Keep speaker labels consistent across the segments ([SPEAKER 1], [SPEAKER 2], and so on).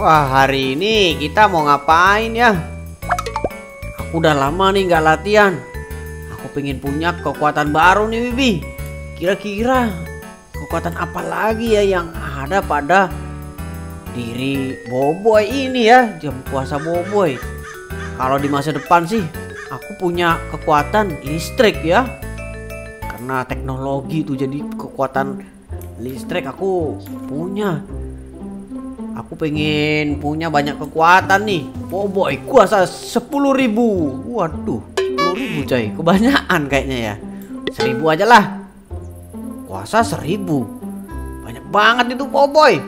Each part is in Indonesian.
[SPEAKER 1] Wah, hari ini kita mau ngapain ya? Aku udah lama nih nggak latihan. Aku pengen punya kekuatan baru nih, Bibi. Kira-kira kekuatan apa lagi ya yang ada pada diri Boboiboy ini ya, jam puasa Boboiboy. Kalau di masa depan sih, aku punya kekuatan listrik ya. Karena teknologi itu jadi kekuatan listrik aku punya. Aku pengen punya banyak kekuatan nih. Boboiboy kuasa 10.000. Waduh, 10.000 coy, kebanyakan kayaknya ya. 1.000 aja lah. Kuasa 1.000. Banyak banget itu Boboiboy.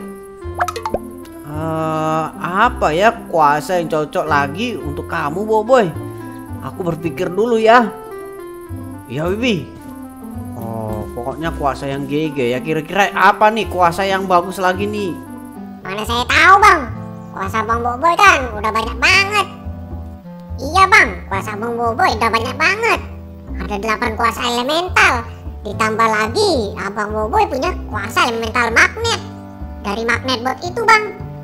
[SPEAKER 1] Apa ya kuasa yang cocok lagi untuk kamu Boboiboy? Aku berpikir dulu ya. Ya Bibi. Pokoknya kuasa yang GG ya. Kira-kira apa nih kuasa yang bagus lagi nih?
[SPEAKER 2] Mana saya tahu bang, kuasa Bang Boboiboy kan udah banyak banget. Iya bang, kuasa Bang Boboiboy udah banyak banget. Ada 8 kuasa elemental. Ditambah lagi Abang Boboiboy punya kuasa elemental magnet. Dari magnet bot itu bang.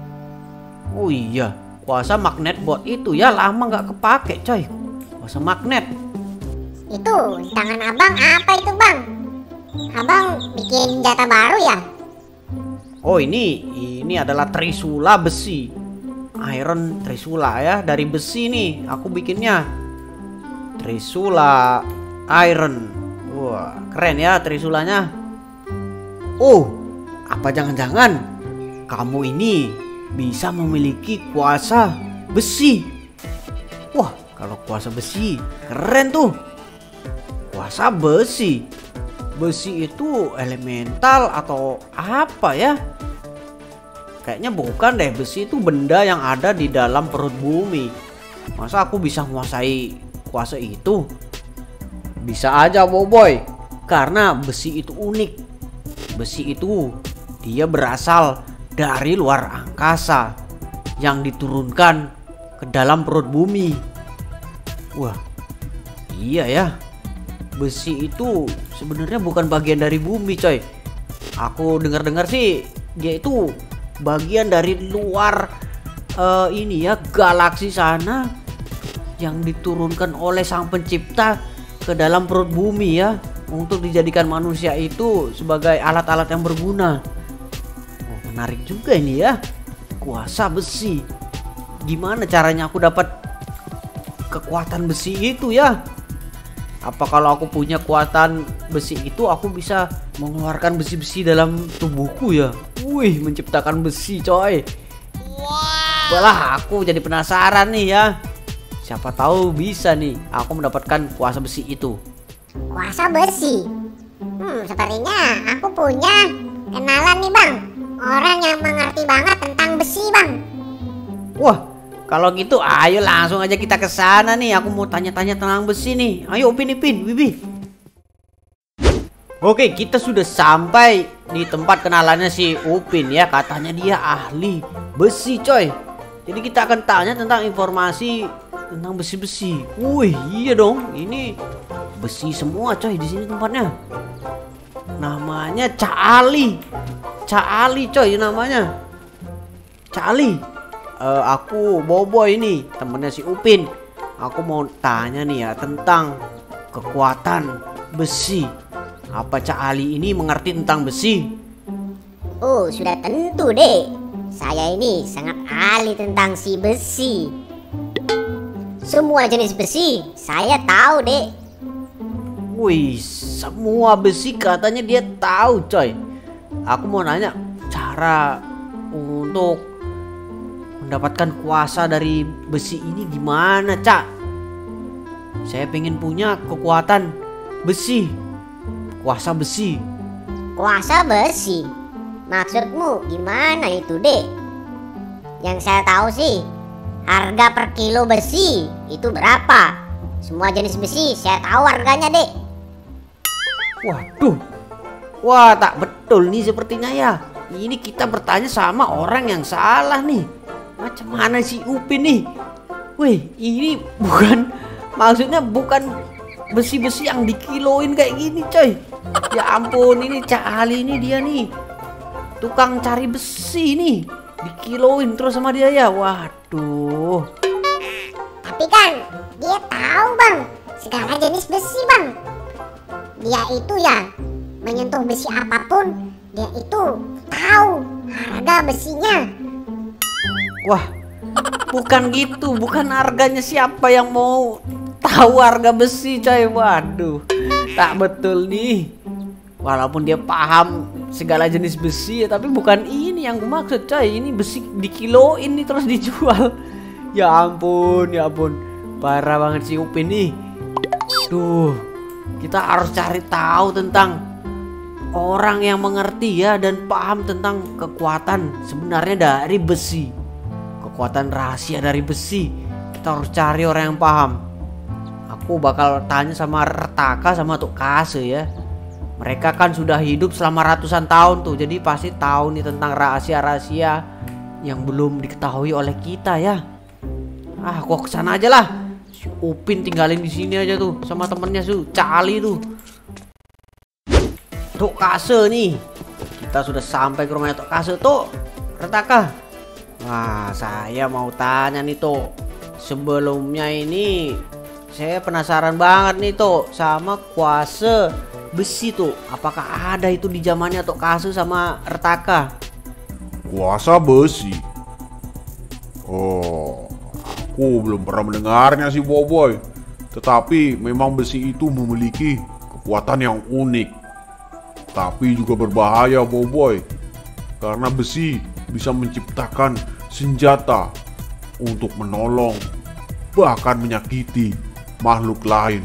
[SPEAKER 1] Oh iya, kuasa magnet bot itu ya lama nggak kepake coy. Kuasa magnet.
[SPEAKER 2] Itu di tangan abang apa itu bang? Abang bikin senjata baru ya?
[SPEAKER 1] Oh ini adalah trisula besi. Iron trisula ya, dari besi nih aku bikinnya. Trisula iron. Wah, keren ya trisulanya. Oh, apa jangan-jangan kamu ini bisa memiliki kuasa besi? Wah, kalau kuasa besi keren tuh. Kuasa besi. Besi itu elemental atau apa ya? Kayaknya bukan deh, besi itu benda yang ada di dalam perut bumi. Masa aku bisa menguasai kuasa itu? Bisa aja Boboiboy, karena besi itu unik. Besi itu dia berasal dari luar angkasa yang diturunkan ke dalam perut bumi. Wah, iya ya. Besi itu sebenarnya bukan bagian dari bumi coy. Aku dengar-dengar sih dia itu bagian dari luar ini ya, galaksi sana yang diturunkan oleh sang pencipta ke dalam perut bumi ya, untuk dijadikan manusia itu sebagai alat-alat yang berguna. Oh, menarik juga ini ya, kuasa besi. Gimana caranya aku dapat kekuatan besi itu ya? Apa kalau aku punya kekuatan besi itu aku bisa mengeluarkan besi-besi dalam tubuhku ya? Wih, menciptakan besi coy. Wow. Walah, aku jadi penasaran nih ya. Siapa tahu bisa nih aku mendapatkan kuasa besi itu.
[SPEAKER 2] Kuasa besi? Sepertinya aku punya kenalan nih bang. Orang yang mengerti banget tentang besi bang.
[SPEAKER 1] Wah, kalau gitu ayo langsung aja kita ke sana nih. Aku mau tanya-tanya tentang besi nih. Ayo Upin, Bibi. Oke, kita sudah sampai di tempat kenalannya si Upin ya. Katanya dia ahli besi coy. Jadi kita akan tanya tentang informasi tentang besi-besi. Wih, iya dong. Ini besi semua coy di sini tempatnya. Namanya Cak Ali. Cak Ali coy namanya. Cak Ali. Aku Boboiboy ini temennya si Upin. Aku mau tanya nih ya tentang kekuatan besi. Apa Cak Ali ini mengerti tentang besi?
[SPEAKER 2] Oh, sudah tentu deh. Saya ini sangat ahli tentang si besi. Semua jenis besi saya tahu deh.
[SPEAKER 1] Wih, semua besi katanya dia tahu coy. Aku mau nanya cara untuk mendapatkan kuasa dari besi ini gimana Cak? Saya pengen punya kekuatan besi. Kuasa besi.
[SPEAKER 2] Kuasa besi? Maksudmu gimana itu dek? Yang saya tahu sih, harga per kilo besi itu berapa? Semua jenis besi saya tahu harganya dek.
[SPEAKER 1] Waduh. Wah, tak betul nih sepertinya ya. Ini kita bertanya sama orang yang salah nih. Macam mana si Upin nih? Wih, ini maksudnya bukan besi-besi yang dikiloin kayak gini coy. Ya ampun, ini Cak Ali ini dia nih tukang cari besi nih. Dikiloin terus sama dia ya. Waduh.
[SPEAKER 2] Tapi kan dia tahu bang segala jenis besi bang. Dia itu ya menyentuh besi apapun, dia itu tahu harga besinya.
[SPEAKER 1] Wah, bukan gitu, bukan harganya, siapa yang mau tahu harga besi coy. Waduh, tak betul nih. Walaupun dia paham segala jenis besi ya, tapi bukan ini yang gue maksud coy. Ini besi dikiloin nih terus dijual. Ya ampun, ya ampun, parah banget si Upin nih. Duh, kita harus cari tahu tentang orang yang mengerti ya dan paham tentang kekuatan sebenarnya dari besi. Kekuatan rahasia dari besi. Kita harus cari orang yang paham. Aku bakal tanya sama Retaka sama Tuk Kase ya. Mereka kan sudah hidup selama ratusan tahun tuh, jadi pasti tahu nih tentang rahasia-rahasia yang belum diketahui oleh kita ya. Ah, aku kesana aja lah. Si Upin tinggalin di sini aja tuh sama temennya tuh, Cali tuh. Tuk Kase nih. Kita sudah sampai ke rumahnya Tuk Kase tuh. Retaka. Wah, saya mau tanya nih tuh. Sebelumnya ini saya penasaran banget nih tuh sama kuasa besi tuh. Apakah ada itu di zamannya Tuk Kase sama Retaka?
[SPEAKER 3] Kuasa besi. Oh, aku belum pernah mendengarnya sih Boboiboy. Tetapi memang besi itu memiliki kekuatan yang unik. Tapi juga berbahaya Boboiboy. Karena besi bisa menciptakan senjata untuk menolong, bahkan menyakiti makhluk lain.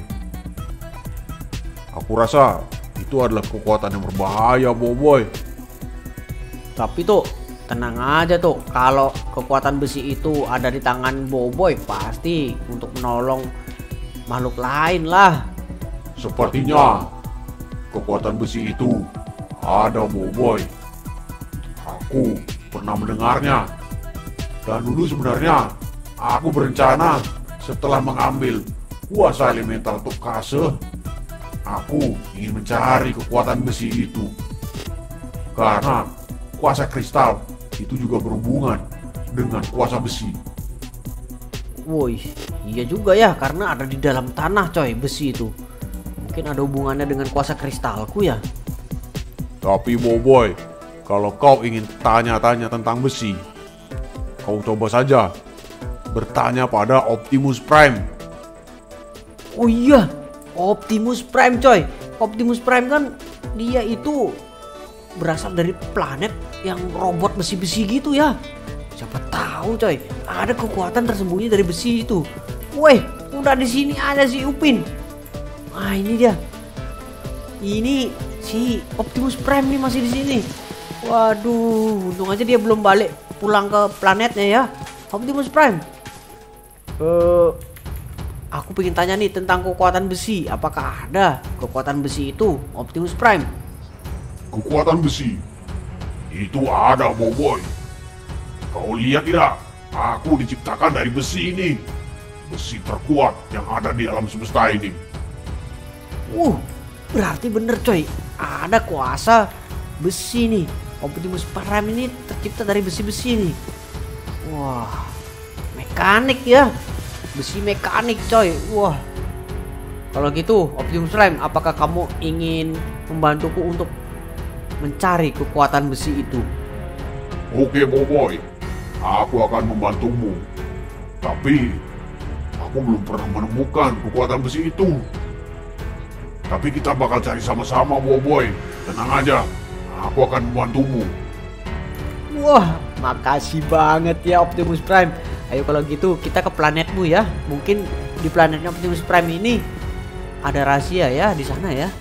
[SPEAKER 3] Aku rasa itu adalah kekuatan yang berbahaya Boboiboy.
[SPEAKER 1] Tapi tuh tenang aja tuh, kalau kekuatan besi itu ada di tangan Boboiboy pasti untuk menolong makhluk lain lah.
[SPEAKER 3] Sepertinya kekuatan besi itu ada Boboiboy. Aku pernah mendengarnya. Dan dulu sebenarnya aku berencana setelah mengambil kuasa elemental Tuk Kase, aku ingin mencari kekuatan besi itu. Karena kuasa kristal itu juga berhubungan dengan kuasa besi.
[SPEAKER 1] Woi, iya juga ya, karena ada di dalam tanah coy besi itu. Mungkin ada hubungannya dengan kuasa kristalku ya.
[SPEAKER 3] Tapi Boboiboy, kalau kau ingin tanya-tanya tentang besi, kau coba saja bertanya pada Optimus Prime.
[SPEAKER 1] Oh iya, Optimus Prime coy. Optimus Prime kan dia itu berasal dari planet yang robot besi-besi gitu ya. Siapa tahu coy, ada kekuatan tersembunyi dari besi itu. Woi, udah di sini ada si Upin. Ah, ini dia. Ini si Optimus Prime nih masih di sini. Waduh, untung aja dia belum balik pulang ke planetnya ya. Optimus Prime. Aku pengen tanya nih tentang kekuatan besi. Apakah ada kekuatan besi itu, Optimus Prime?
[SPEAKER 3] Kekuatan besi itu ada Boboiboy. Kau lihat tidak? Aku diciptakan dari besi ini. Besi terkuat yang ada di alam semesta ini.
[SPEAKER 1] Berarti bener coy. Ada kuasa besi nih. Optimus Prime ini tercipta dari besi-besi nih. Wah, mekanik ya. Besi mekanik coy. Wah. Kalau gitu Optimus Prime, apakah kamu ingin membantuku untuk mencari kekuatan besi itu?
[SPEAKER 3] Oke Boboiboy, aku akan membantumu. Tapi aku belum pernah menemukan kekuatan besi itu. Tapi kita bakal cari sama-sama Boboiboy. Tenang aja, aku akan membantumu.
[SPEAKER 1] Wah, makasih banget ya Optimus Prime. Ayo kalau gitu kita ke planetmu ya. Mungkin di planetnya Optimus Prime ini ada rahasia ya di sana ya.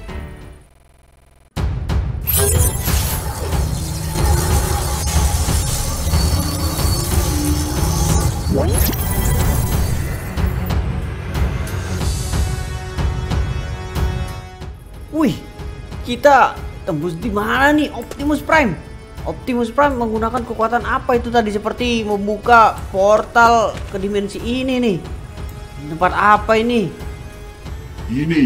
[SPEAKER 1] Wih, kita tembus di mana nih Optimus Prime? Optimus Prime menggunakan kekuatan apa itu tadi, seperti membuka portal ke dimensi ini nih. Tempat apa ini?
[SPEAKER 3] Ini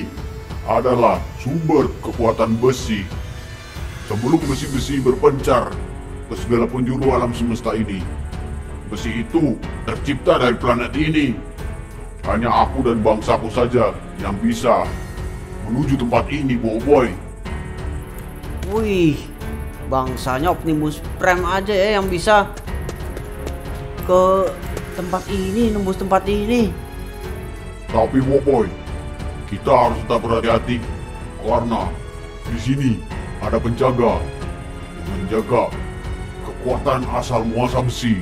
[SPEAKER 3] adalah sumber kekuatan besi. Sebelum besi-besi berpencar ke segala penjuru alam semesta ini. Besi itu tercipta dari planet ini. Hanya aku dan bangsaku saja yang bisa menuju tempat ini, Boboiboy.
[SPEAKER 1] Wih, bangsanya Optimus Prime aja ya yang bisa ke tempat ini, nembus tempat ini.
[SPEAKER 3] Tapi Boboiboy, kita harus tetap berhati-hati karena di sini ada penjaga yang menjaga kekuatan asal muasal besi.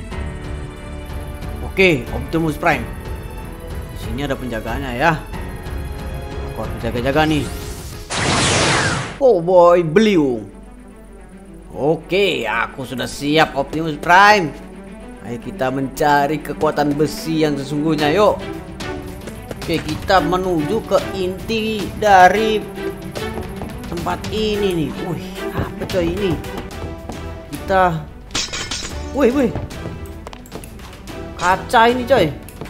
[SPEAKER 1] Oke, Optimus Prime. Di sini ada penjaganya ya. Aku harus jaga-jaga nih. Oh boy, beliung. Oke, aku sudah siap Optimus Prime. Ayo kita mencari kekuatan besi yang sesungguhnya, yuk. Oke, kita menuju ke inti dari tempat ini nih. Wih, apa coy ini? Kita, wih, kaca ini coy.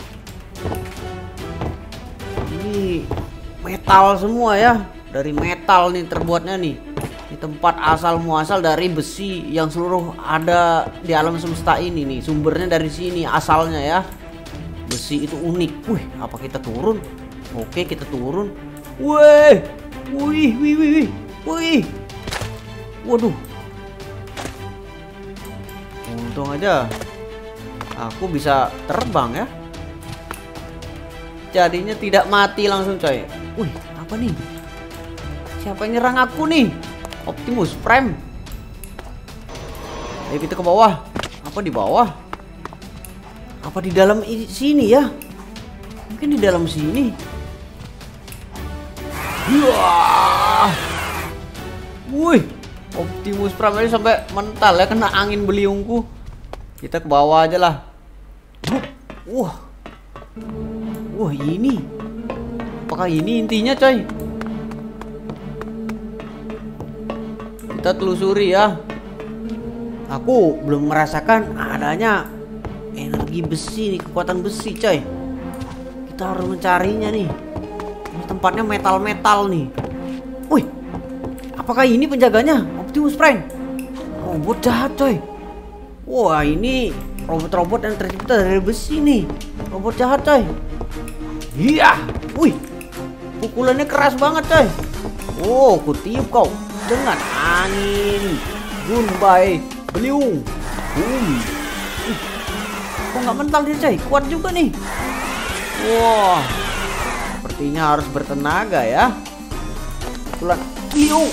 [SPEAKER 1] Ini metal semua ya. Dari metal nih terbuatnya nih. Ini tempat asal muasal dari besi yang seluruh ada di alam semesta ini nih. Sumbernya dari sini asalnya ya. Besi itu unik. Wih, apa kita turun? Oke, kita turun. Wih. Waduh. Untung aja aku bisa terbang ya. Jadinya tidak mati langsung coy. Wih, apa nih? Siapa yang nyerang aku nih? Optimus Prime. Ayo kita ke bawah. Apa di bawah? Apa di dalam sini ya? Mungkin di dalam sini. Wah. Wih, Optimus Prime ini sampai mental ya, kena angin beliungku. Kita ke bawah aja lah. Wah, ini. Apakah ini intinya, coy? Kita telusuri ya. Aku belum merasakan adanya energi besi nih, kekuatan besi, coy. Kita harus mencarinya nih. Ini tempatnya metal-metal nih. Wih, apakah ini penjaganya Optimus Prime? Robot jahat, coy. Wah, ini robot-robot yang tercipta dari besi nih. Robot jahat, coy. Iya. Wih, pukulannya keras banget, coy. Oh, ku tiup kau dengan angin Gunbai beliung. Kok nggak mental dia, coy? Kuat juga nih. Wah, sepertinya harus bertenaga ya. Pukulan beliung.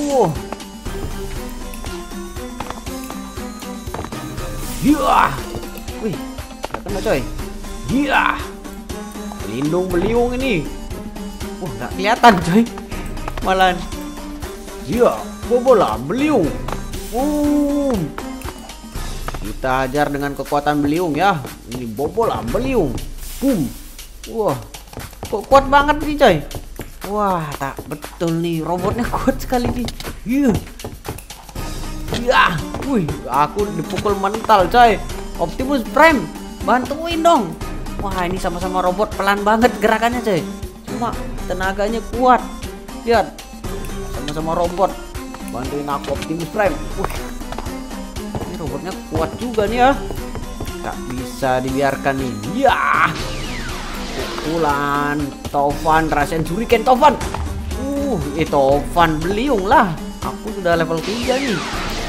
[SPEAKER 1] Iya. Wih, nggak kena, coy. Iya. Lindung beliung ini. Wah, nggak kelihatan, coy. Malahan. Iya, bobola beliung. Kita hajar dengan kekuatan beliung ya. Ini bobola beliung. Wah, kok kuat banget nih, coy. Wah, tak betul nih, robotnya kuat sekali nih. Iya. Wih, aku dipukul mental, coy. Optimus Prime, bantuin dong. Wah, ini sama-sama robot, pelan banget gerakannya, coy. Cuma tenaganya kuat. Lihat, sama-sama robot. Bantuin aku Optimus Prime. Wih, ini robotnya kuat juga nih ya. Tak bisa dibiarkan nih. Ya, pukulan Tovan, rasain Shuriken Tovan. Tovan beliung lah. Aku sudah level 3 nih.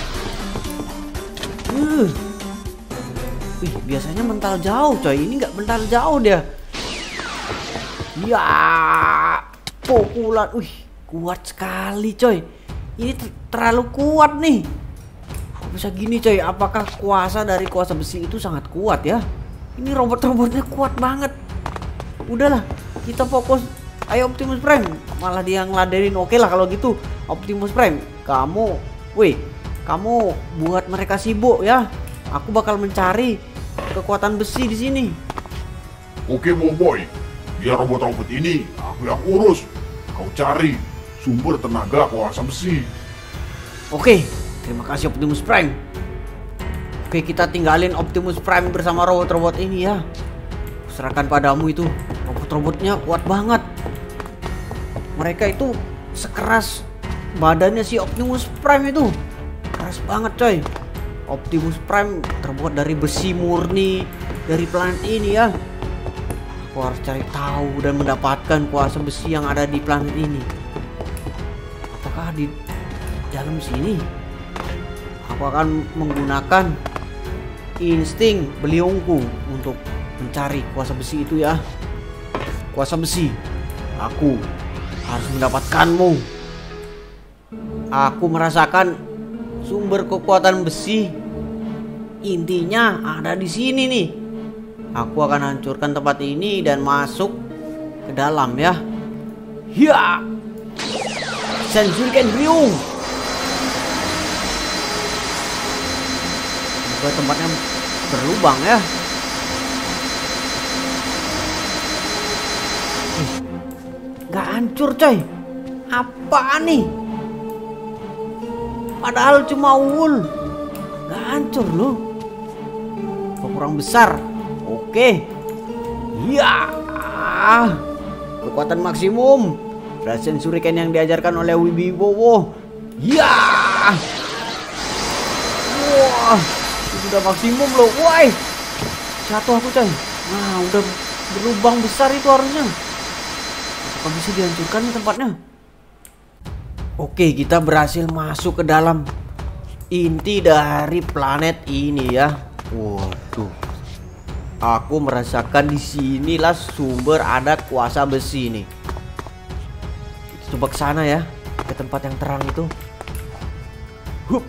[SPEAKER 1] Wih, biasanya mental jauh, coy. Ini nggak mental jauh dia. Ya, pukulan. Wih, kuat sekali, coy. Ini terlalu kuat nih. Bisa gini, coy. Apakah kuasa dari kuasa besi itu sangat kuat ya? Ini robot-robotnya kuat banget. Udahlah, kita fokus. Ayo Optimus Prime. Malah dia ngeladenin. Oke lah kalau gitu. Optimus Prime, kamu buat mereka sibuk ya. Aku bakal mencari kekuatan besi di sini.
[SPEAKER 3] Oke, Boboiboy. Biar robot-robot ini aku yang urus. Kau cari sumber tenaga kuasa besi.
[SPEAKER 1] Oke, terima kasih Optimus Prime. Oke, kita tinggalin Optimus Prime bersama robot-robot ini ya. Serahkan padamu itu. Robot-robotnya kuat banget. Mereka itu sekeras badannya si Optimus Prime itu. Keras banget, coy. Optimus Prime terbuat dari besi murni dari planet ini ya. Aku harus cari tahu dan mendapatkan kuasa besi yang ada di planet ini. Apakah di dalam sini? Aku akan menggunakan insting beliungku untuk mencari kuasa besi itu ya. Kuasa besi, aku harus mendapatkanmu. Aku merasakan sumber kekuatan besi. Intinya ada di sini nih. Aku akan hancurkan tempat ini dan masuk ke dalam ya. Ya, Sensuriken Beliung. Semoga tempatnya berlubang ya. Gak hancur coy. Apaan nih? Padahal cuma wool. Gak hancur loh. Kok kurang besar. Oke. Ya. Kekuatan maksimum. Rasen Shuriken yang diajarkan oleh Wibibowo. Ya. Wah. Itu udah maksimum loh. Woi. Jatuh aku coy. Nah udah berlubang besar itu harusnya. Apakah bisa dihancurkan nih tempatnya? Oke, kita berhasil masuk ke dalam inti dari planet ini ya. Waduh. Aku merasakan di sinilah sumber ada kuasa besi nih. Kita coba ke sana ya, ke tempat yang terang itu. Hup.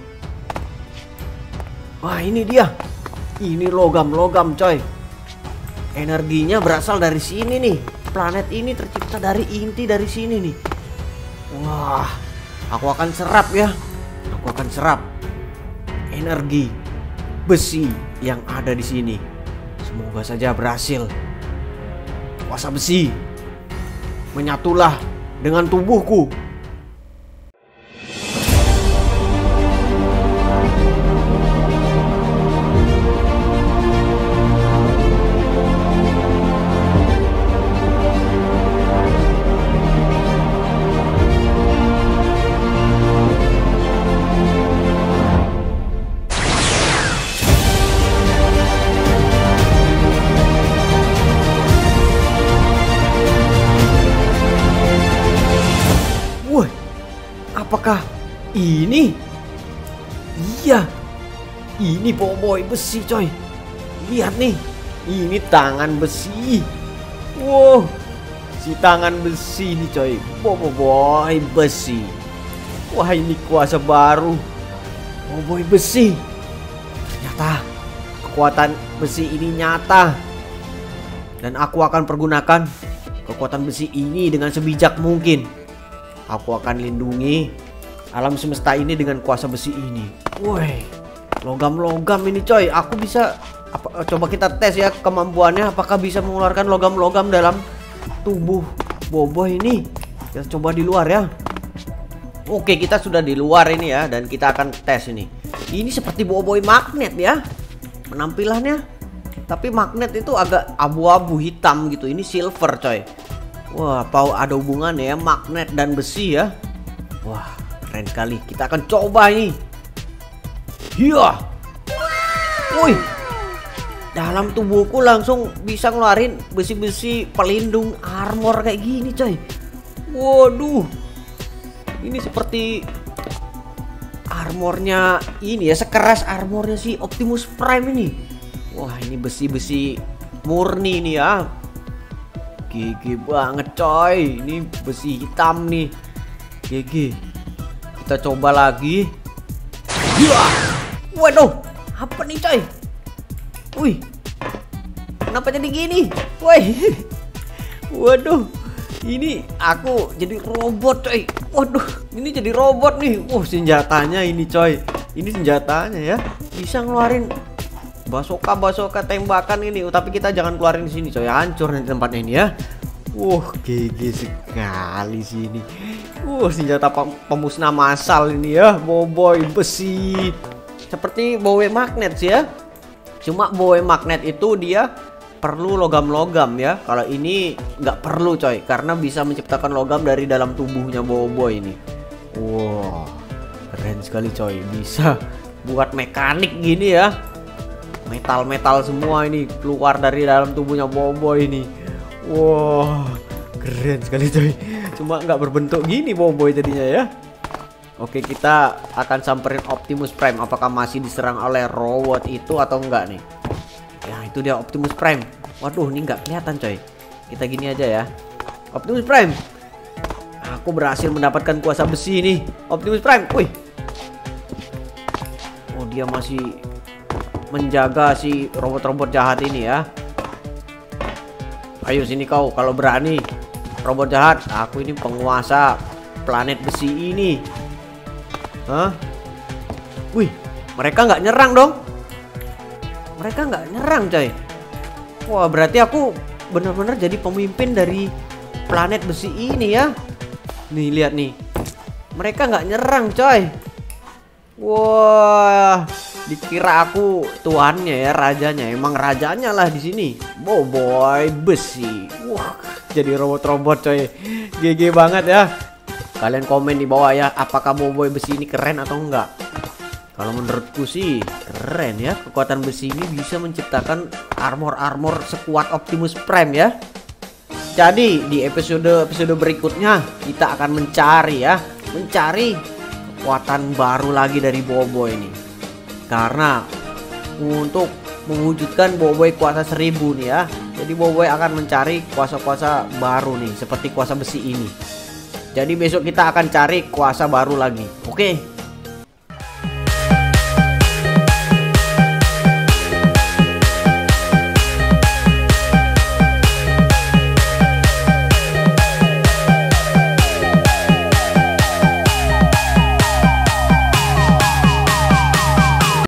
[SPEAKER 1] Wah, ini dia. Ini logam-logam, coy. Energinya berasal dari sini nih. Planet ini tercipta dari inti dari sini nih. Wah, aku akan serap ya. Aku akan serap energi besi yang ada di sini. Semoga saja berhasil. Kuasa besi, menyatulah dengan tubuhku. Apakah ini? Iya, ini Boboiboy besi coy. Lihat nih, ini tangan besi. Wow, si tangan besi nih coy. Boboiboy besi. Wah, ini kuasa baru Boboiboy besi. Ternyata kekuatan besi ini nyata. Dan aku akan pergunakan kekuatan besi ini dengan sebijak mungkin. Aku akan lindungi alam semesta ini dengan kuasa besi ini. Woi, logam-logam ini coy. Aku bisa coba kita tes ya kemampuannya. Apakah bisa mengeluarkan logam-logam dalam tubuh Boboiboy ini? Kita coba di luar ya. Oke, kita sudah di luar ini ya. Dan kita akan tes ini. Ini seperti Boboiboy magnet ya penampilannya. Tapi magnet itu agak abu-abu hitam gitu. Ini silver coy. Wah, apa ada hubungannya ya magnet dan besi ya? Wah, keren sekali. Kita akan coba ini. Iya. Woi. Dalam tubuhku langsung bisa ngeluarin besi-besi pelindung armor kayak gini, coy. Waduh. Ini seperti armornya ini ya, sekeras armornya si Optimus Prime ini. Wah, ini besi-besi murni nih ya. GG banget coy. Ini besi hitam nih. GG. Kita coba lagi. Ya. Waduh, apa nih coy? Wih, kenapa jadi gini? Woi. Waduh, ini aku jadi robot coy. Waduh, ini jadi robot nih. Senjatanya ini coy. Ini senjatanya ya. Bisa ngeluarin basoka tembakan ini. Tapi kita jangan keluarin di sini coy, hancur nanti tempatnya ini ya. GG sekali sini. Senjata pemusnah massal ini ya. Boboiboy besi. Seperti Boboiboy magnet sih ya. Cuma Boboiboy magnet itu dia perlu logam-logam ya. Kalau ini nggak perlu coy, karena bisa menciptakan logam dari dalam tubuhnya Boboiboy ini. Keren sekali coy. buat mekanik gini ya. Metal-metal semua ini keluar dari dalam tubuhnya Boboiboy ini. Wah, keren sekali coy. Cuma nggak berbentuk gini Boboiboy jadinya ya. Oke, kita akan samperin Optimus Prime. Apakah masih diserang oleh robot itu atau enggak nih? Ya, itu dia Optimus Prime. Waduh, ini nggak kelihatan coy. Kita gini aja ya. Optimus Prime. Aku berhasil mendapatkan kuasa besi ini. Optimus Prime. Wih. Oh, dia masih menjaga si robot-robot jahat ini ya. Ayo sini kau kalau berani. Robot jahat, aku ini penguasa planet besi ini. Hah? Wih, mereka nggak nyerang dong. Mereka nggak nyerang coy. Wah, berarti aku benar-benar jadi pemimpin dari planet besi ini ya. Nih lihat nih. Mereka nggak nyerang coy. Wah, dikira aku tuannya ya, rajanya. Emang rajanya lah di sini. Boboiboy besi. Wah, jadi robot-robot coy. GG banget ya. Kalian komen di bawah ya, apakah Boboiboy besi ini keren atau enggak? Kalau menurutku sih keren ya. Kekuatan besi ini bisa menciptakan armor-armor sekuat Optimus Prime ya. Jadi di episode berikutnya kita akan mencari kekuatan baru lagi dari Boboiboy ini. Karena untuk mewujudkan Boboiboy kuasa 1000 nih ya. Jadi Boboiboy akan mencari kuasa-kuasa baru nih, seperti kuasa besi ini. Jadi besok kita akan cari kuasa baru lagi. Oke.